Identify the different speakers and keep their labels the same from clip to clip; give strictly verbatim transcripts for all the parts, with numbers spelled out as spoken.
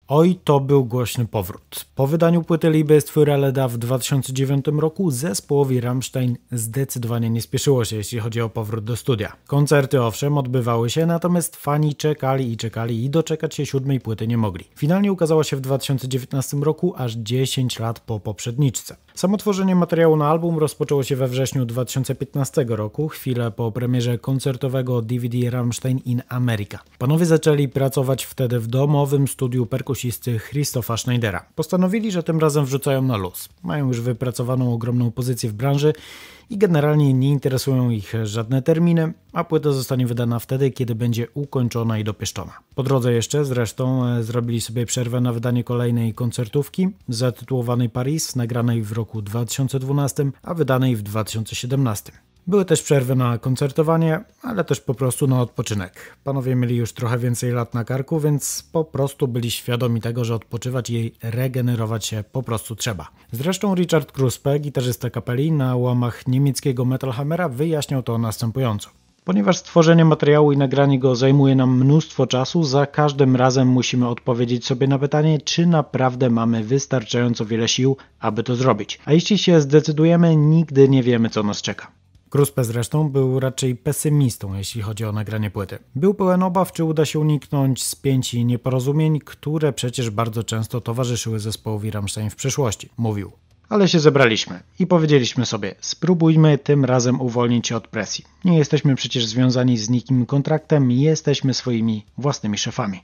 Speaker 1: Oj, to był głośny powrót. Po wydaniu płyty Liebe ist für alle da w dwa tysiące dziewiątym roku zespołowi Rammstein zdecydowanie nie spieszyło się, jeśli chodzi o powrót do studia. Koncerty owszem odbywały się, natomiast fani czekali i czekali i doczekać się siódmej płyty nie mogli. Finalnie ukazała się w dwa tysiące dziewiętnastym roku, aż dziesięć lat po poprzedniczce. Samo tworzenie materiału na album rozpoczęło się we wrześniu dwa tysiące piętnastego roku, chwilę po premierze koncertowego D V D Rammstein in America. Panowie zaczęli pracować wtedy w domowym studiu perkusisty Christopha Schneidera. Postanowili, że tym razem wrzucają na luz. Mają już wypracowaną ogromną pozycję w branży i generalnie nie interesują ich żadne terminy, a płyta zostanie wydana wtedy, kiedy będzie ukończona i dopieszczona. Po drodze jeszcze zresztą zrobili sobie przerwę na wydanie kolejnej koncertówki zatytułowanej Paris, nagranej w roku dwa tysiące dwunastym, a wydanej w dwa tysiące siedemnastym. Były też przerwy na koncertowanie, ale też po prostu na odpoczynek. Panowie mieli już trochę więcej lat na karku, więc po prostu byli świadomi tego, że odpoczywać i regenerować się po prostu trzeba. Zresztą Richard Kruspe, gitarzysta kapeli, na łamach niemieckiego Metal Hammera wyjaśniał to następująco. Ponieważ stworzenie materiału i nagranie go zajmuje nam mnóstwo czasu, za każdym razem musimy odpowiedzieć sobie na pytanie, czy naprawdę mamy wystarczająco wiele sił, aby to zrobić. A jeśli się zdecydujemy, nigdy nie wiemy, co nas czeka. Kruspe zresztą był raczej pesymistą, jeśli chodzi o nagranie płyty. Był pełen obaw, czy uda się uniknąć spięć i nieporozumień, które przecież bardzo często towarzyszyły zespołowi Rammstein w przeszłości, mówił. Ale się zebraliśmy i powiedzieliśmy sobie, spróbujmy tym razem uwolnić się od presji. Nie jesteśmy przecież związani z nikim kontraktem, jesteśmy swoimi własnymi szefami.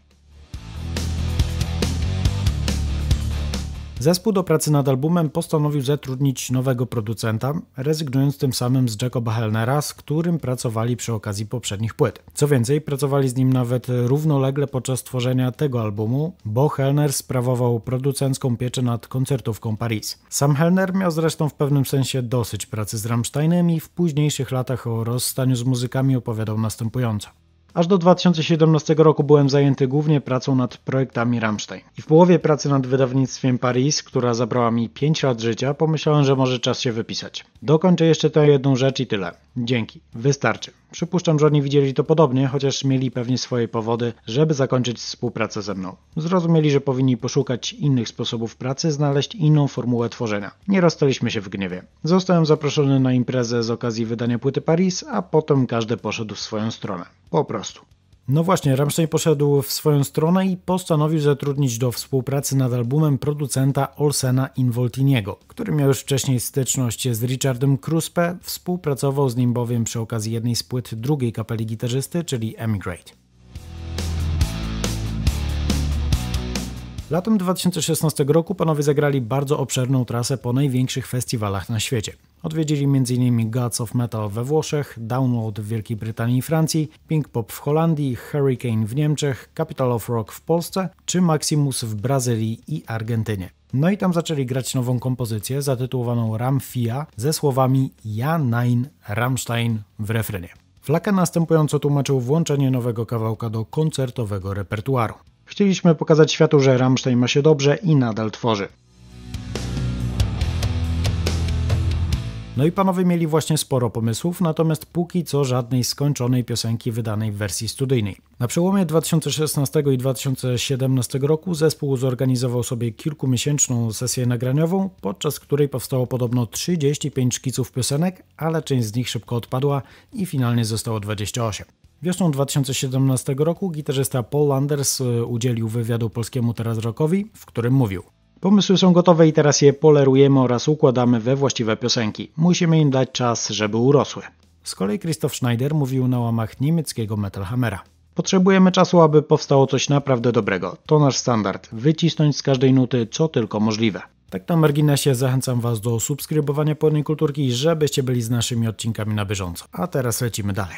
Speaker 1: Zespół do pracy nad albumem postanowił zatrudnić nowego producenta, rezygnując tym samym z Jacoba Hellnera, z którym pracowali przy okazji poprzednich płyt. Co więcej, pracowali z nim nawet równolegle podczas tworzenia tego albumu, bo Hellner sprawował producencką pieczę nad koncertówką Paris. Sam Hellner miał zresztą w pewnym sensie dosyć pracy z Rammsteinem i w późniejszych latach o rozstaniu z muzykami opowiadał następująco. Aż do dwa tysiące siedemnastego roku byłem zajęty głównie pracą nad projektami Rammstein. I w połowie pracy nad wydawnictwem Paris, która zabrała mi pięć lat życia, pomyślałem, że może czas się wypisać. Dokończę jeszcze tę jedną rzecz i tyle. Dzięki. Wystarczy. Przypuszczam, że oni widzieli to podobnie, chociaż mieli pewnie swoje powody, żeby zakończyć współpracę ze mną. Zrozumieli, że powinni poszukać innych sposobów pracy, znaleźć inną formułę tworzenia. Nie rozstaliśmy się w gniewie. Zostałem zaproszony na imprezę z okazji wydania płyty Paris, a potem każdy poszedł w swoją stronę. Po prostu. No właśnie, Rammstein poszedł w swoją stronę i postanowił zatrudnić do współpracy nad albumem producenta Olsena Involtiniego, który miał już wcześniej styczność z Richardem Kruspe, współpracował z nim bowiem przy okazji jednej z płyt drugiej kapeli gitarzysty, czyli Emigrate. Latem dwa tysiące szesnastego roku panowie zagrali bardzo obszerną trasę po największych festiwalach na świecie. Odwiedzili między innymi Gods of Metal we Włoszech, Download w Wielkiej Brytanii i Francji, Pink Pop w Holandii, Hurricane w Niemczech, Capital of Rock w Polsce czy Maximus w Brazylii i Argentynie. No i tam zaczęli grać nową kompozycję zatytułowaną Ramfia ze słowami Ja nein Rammstein w refrenie. Flaka następująco tłumaczył włączenie nowego kawałka do koncertowego repertuaru. Chcieliśmy pokazać światu, że Rammstein ma się dobrze i nadal tworzy. No i panowie mieli właśnie sporo pomysłów, natomiast póki co żadnej skończonej piosenki wydanej w wersji studyjnej. Na przełomie dwa tysiące szesnastego i dwa tysiące siedemnastego roku zespół zorganizował sobie kilkumiesięczną sesję nagraniową, podczas której powstało podobno trzydzieści pięć szkiców piosenek, ale część z nich szybko odpadła i finalnie zostało dwadzieścia osiem. Wiosną dwa tysiące siedemnastego roku gitarzysta Paul Landers udzielił wywiadu Polskiemu Teraz Rockowi, w którym mówił: pomysły są gotowe i teraz je polerujemy oraz układamy we właściwe piosenki. Musimy im dać czas, żeby urosły. Z kolei Christoph Schneider mówił na łamach niemieckiego Metal Hammera: potrzebujemy czasu, aby powstało coś naprawdę dobrego. To nasz standard. Wycisnąć z każdej nuty co tylko możliwe. Tak na marginesie zachęcam Was do subskrybowania Pełnej Kulturki, żebyście byli z naszymi odcinkami na bieżąco. A teraz lecimy dalej.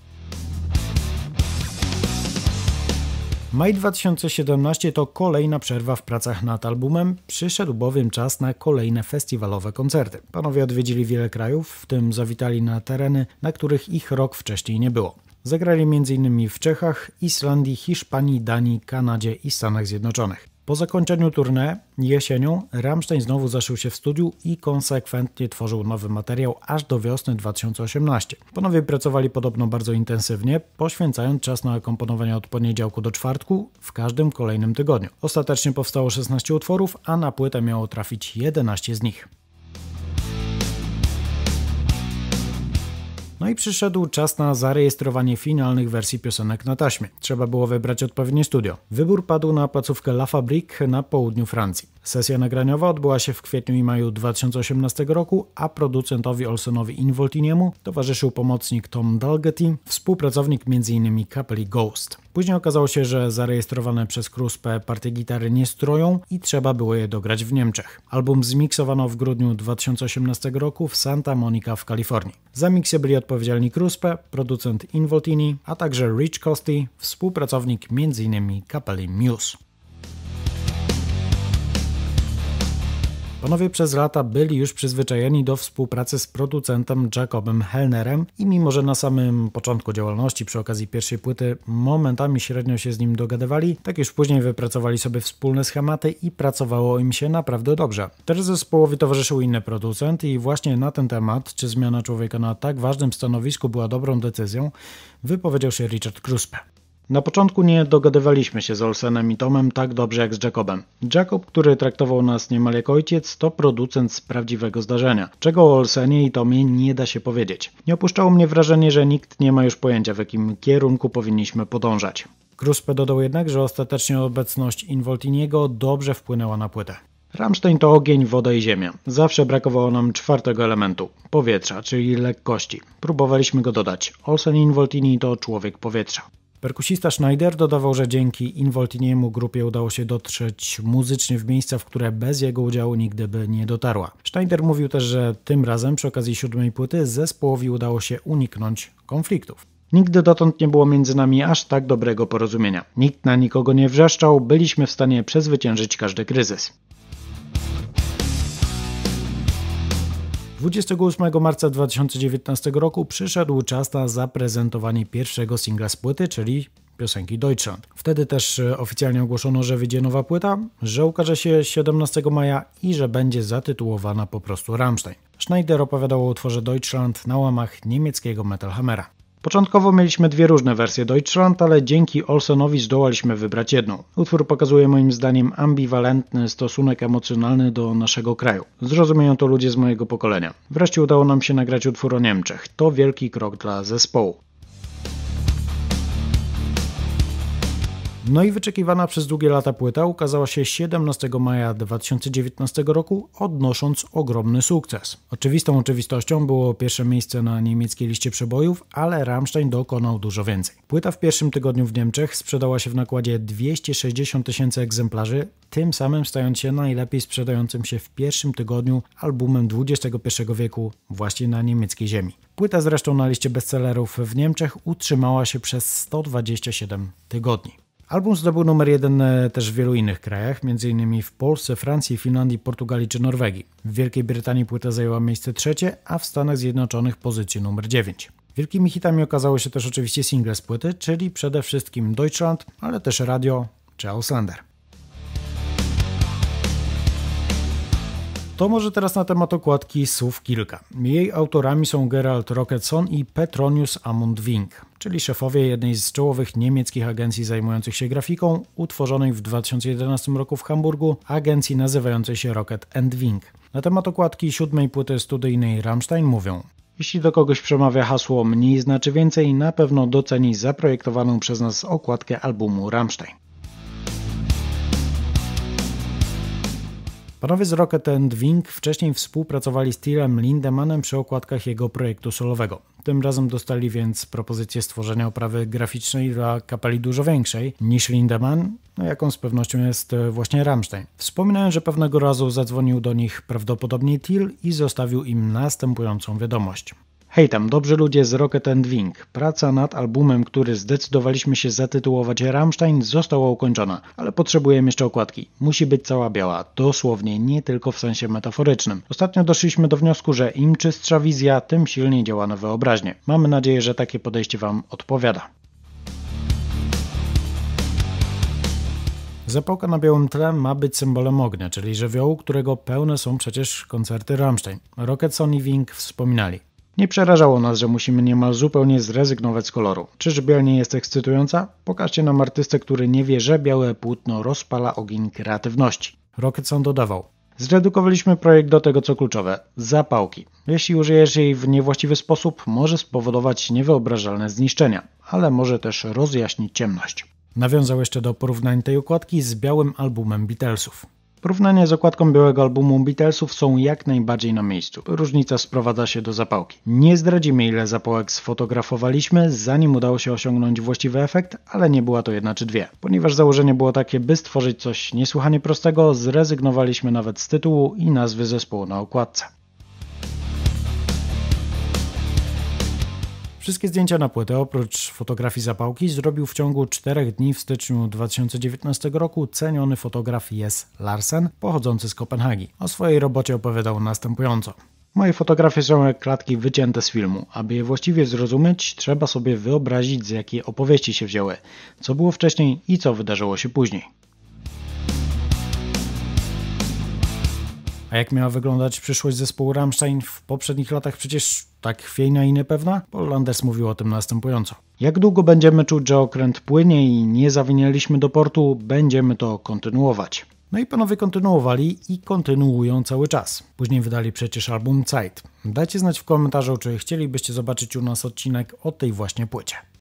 Speaker 1: Maj dwa tysiące siedemnasty to kolejna przerwa w pracach nad albumem, przyszedł bowiem czas na kolejne festiwalowe koncerty. Panowie odwiedzili wiele krajów, w tym zawitali na tereny, na których ich rok wcześniej nie było. Zagrali między innymi w Czechach, Islandii, Hiszpanii, Danii, Kanadzie i Stanach Zjednoczonych. Po zakończeniu tournée jesienią Rammstein znowu zaszył się w studiu i konsekwentnie tworzył nowy materiał aż do wiosny dwa tysiące osiemnastego. Panowie pracowali podobno bardzo intensywnie, poświęcając czas na komponowanie od poniedziałku do czwartku w każdym kolejnym tygodniu. Ostatecznie powstało szesnaście utworów, a na płytę miało trafić jedenaście z nich. No i przyszedł czas na zarejestrowanie finalnych wersji piosenek na taśmie. Trzeba było wybrać odpowiednie studio. Wybór padł na placówkę La Fabrique na południu Francji. Sesja nagraniowa odbyła się w kwietniu i maju dwa tysiące osiemnastego roku, a producentowi Olsenowi Involtiniemu towarzyszył pomocnik Tom Dalgetty, współpracownik między innymi kapeli Ghost. Później okazało się, że zarejestrowane przez Kruspę partie gitary nie stroją i trzeba było je dograć w Niemczech. Album zmiksowano w grudniu dwa tysiące osiemnastego roku w Santa Monica w Kalifornii. Za miksy byli odpowiedzialni Kruspę, producent Involtini, a także Rich Costey, współpracownik między innymi kapeli Muse. Panowie przez lata byli już przyzwyczajeni do współpracy z producentem Jacobem Hellnerem i mimo, że na samym początku działalności przy okazji pierwszej płyty momentami średnio się z nim dogadywali, tak już później wypracowali sobie wspólne schematy i pracowało im się naprawdę dobrze. Teraz zespołowi towarzyszył inny producent i właśnie na ten temat, czy zmiana człowieka na tak ważnym stanowisku była dobrą decyzją, wypowiedział się Richard Kruspe. Na początku nie dogadywaliśmy się z Olsenem i Tomem tak dobrze jak z Jacobem. Jacob, który traktował nas niemal jak ojciec, to producent z prawdziwego zdarzenia. Czego o Olsenie i Tomie nie da się powiedzieć. Nie opuszczało mnie wrażenie, że nikt nie ma już pojęcia, w jakim kierunku powinniśmy podążać. Kruspe dodał jednak, że ostatecznie obecność Involtiniego dobrze wpłynęła na płytę. Rammstein to ogień, woda i ziemia. Zawsze brakowało nam czwartego elementu – powietrza, czyli lekkości. Próbowaliśmy go dodać. Olsen i Involtini to człowiek powietrza. Perkusista Schneider dodawał, że dzięki Involtiniemu grupie udało się dotrzeć muzycznie w miejsca, w które bez jego udziału nigdy by nie dotarła. Schneider mówił też, że tym razem przy okazji siódmej płyty zespołowi udało się uniknąć konfliktów. Nigdy dotąd nie było między nami aż tak dobrego porozumienia. Nikt na nikogo nie wrzeszczał, byliśmy w stanie przezwyciężyć każdy kryzys. dwudziestego ósmego marca dwa tysiące dziewiętnastego roku przyszedł czas na zaprezentowanie pierwszego singla z płyty, czyli piosenki Deutschland. Wtedy też oficjalnie ogłoszono, że wyjdzie nowa płyta, że ukaże się siedemnastego maja i że będzie zatytułowana po prostu Rammstein. Schneider opowiadał o utworze Deutschland na łamach niemieckiego Metal Hammera. Początkowo mieliśmy dwie różne wersje Deutschland, ale dzięki Olsenowi zdołaliśmy wybrać jedną. Utwór pokazuje moim zdaniem ambiwalentny stosunek emocjonalny do naszego kraju. Zrozumieją to ludzie z mojego pokolenia. Wreszcie udało nam się nagrać utwór o Niemczech. To wielki krok dla zespołu. No i wyczekiwana przez długie lata płyta ukazała się siedemnastego maja dwa tysiące dziewiętnastego roku, odnosząc ogromny sukces. Oczywistą oczywistością było pierwsze miejsce na niemieckiej liście przebojów, ale Rammstein dokonał dużo więcej. Płyta w pierwszym tygodniu w Niemczech sprzedała się w nakładzie dwieście sześćdziesiąt tysięcy egzemplarzy, tym samym stając się najlepiej sprzedającym się w pierwszym tygodniu albumem dwudziestego pierwszego wieku właśnie na niemieckiej ziemi. Płyta zresztą na liście bestsellerów w Niemczech utrzymała się przez sto dwadzieścia siedem tygodni. Album zdobył numer jeden też w wielu innych krajach, m.in. w Polsce, Francji, Finlandii, Portugalii czy Norwegii. W Wielkiej Brytanii płyta zajęła miejsce trzecie, a w Stanach Zjednoczonych pozycję numer dziewięć. Wielkimi hitami okazały się też oczywiście single z płyty, czyli przede wszystkim Deutschland, ale też Radio czy Auslander. To może teraz na temat okładki słów kilka. Jej autorami są Gerald Rocketson i Petronius Amundwing, czyli szefowie jednej z czołowych niemieckich agencji zajmujących się grafiką, utworzonej w dwa tysiące jedenastym roku w Hamburgu, agencji nazywającej się Rocket and Wing. Na temat okładki siódmej płyty studyjnej Rammstein mówią: jeśli do kogoś przemawia hasło mniej znaczy więcej, na pewno doceni zaprojektowaną przez nas okładkę albumu Rammstein. Panowie z Rocket and Wing wcześniej współpracowali z Tillem Lindemanem przy okładkach jego projektu solowego. Tym razem dostali więc propozycję stworzenia oprawy graficznej dla kapeli dużo większej niż Lindemann, no jaką z pewnością jest właśnie Rammstein. Wspominają, że pewnego razu zadzwonił do nich prawdopodobnie Till i zostawił im następującą wiadomość. Hej tam, dobrzy ludzie z Rocket and Wing. Praca nad albumem, który zdecydowaliśmy się zatytułować Rammstein, została ukończona, ale potrzebujemy jeszcze okładki. Musi być cała biała, dosłownie, nie tylko w sensie metaforycznym. Ostatnio doszliśmy do wniosku, że im czystsza wizja, tym silniej działa na wyobraźnię. Mamy nadzieję, że takie podejście Wam odpowiada. Zapałka na białym tle ma być symbolem ognia, czyli żywiołu, którego pełne są przecież koncerty Rammstein. Rocket, Sony, Wing wspominali. Nie przerażało nas, że musimy niemal zupełnie zrezygnować z koloru. Czyż biel nie jest ekscytująca? Pokażcie nam artystę, który nie wie, że białe płótno rozpala ogień kreatywności. Rocket Sound dodawał. Zredukowaliśmy projekt do tego, co kluczowe – zapałki. Jeśli użyjesz jej w niewłaściwy sposób, może spowodować niewyobrażalne zniszczenia, ale może też rozjaśnić ciemność. Nawiązał jeszcze do porównań tej okładki z białym albumem Beatlesów. Porównania z okładką białego albumu Beatlesów są jak najbardziej na miejscu. Różnica sprowadza się do zapałki. Nie zdradzimy, ile zapałek sfotografowaliśmy, zanim udało się osiągnąć właściwy efekt, ale nie była to jedna czy dwie. Ponieważ założenie było takie, by stworzyć coś niesłychanie prostego, zrezygnowaliśmy nawet z tytułu i nazwy zespołu na okładce. Wszystkie zdjęcia na płytę, oprócz fotografii zapałki, zrobił w ciągu czterech dni w styczniu dwa tysiące dziewiętnastego roku ceniony fotograf Jes Larsen, pochodzący z Kopenhagi. O swojej robocie opowiadał następująco. Moje fotografie są jak klatki wycięte z filmu. Aby je właściwie zrozumieć, trzeba sobie wyobrazić, z jakiej opowieści się wzięły, co było wcześniej i co wydarzyło się później. A jak miała wyglądać przyszłość zespołu Rammstein w poprzednich latach przecież tak chwiejna i niepewna? Paul Landers mówił o tym następująco. Jak długo będziemy czuć, że okręt płynie i nie zawinęliśmy do portu, będziemy to kontynuować. No i panowie kontynuowali i kontynuują cały czas. Później wydali przecież album Zeit. Dajcie znać w komentarzu, czy chcielibyście zobaczyć u nas odcinek o tej właśnie płycie.